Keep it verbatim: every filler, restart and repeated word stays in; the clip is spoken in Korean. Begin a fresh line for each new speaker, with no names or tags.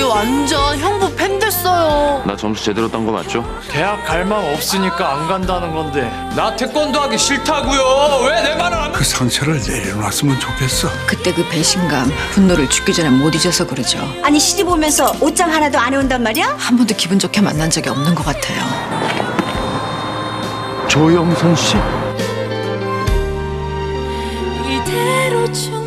완전 형부 팬 됐어요.
나 점수 제대로 딴 거 맞죠?
대학 갈 맘 없으니까 안 간다는 건데 나 태권도 하기 싫다고요. 왜 내 말을 안...
그 상처를 내려놨으면 좋겠어.
그때 그 배신감, 분노를 죽기 전에 못 잊어서 그러죠.
아니 시집 오면서 옷장 하나도 안 해온단 말이야?
한 번도 기분 좋게 만난 적이 없는 것 같아요.
조영선 씨.
이대로 중